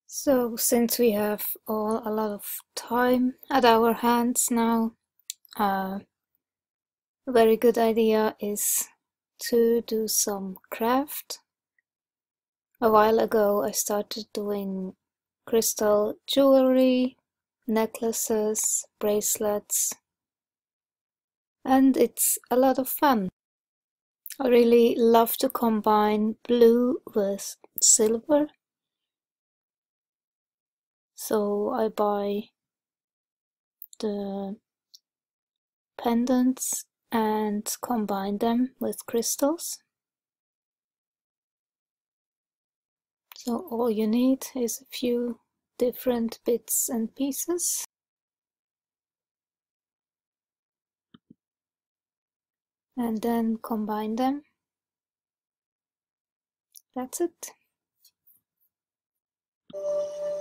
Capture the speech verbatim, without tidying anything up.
So, since we have all a lot of time at our hands now, uh, a very good idea is to do some craft. A while ago I started doing crystal jewelry, necklaces, bracelets, and it's a lot of fun. I really love to combine blue with silver. So I buy the pendants and combine them with crystals. So all you need is a few different bits and pieces. And then combine them. That's it.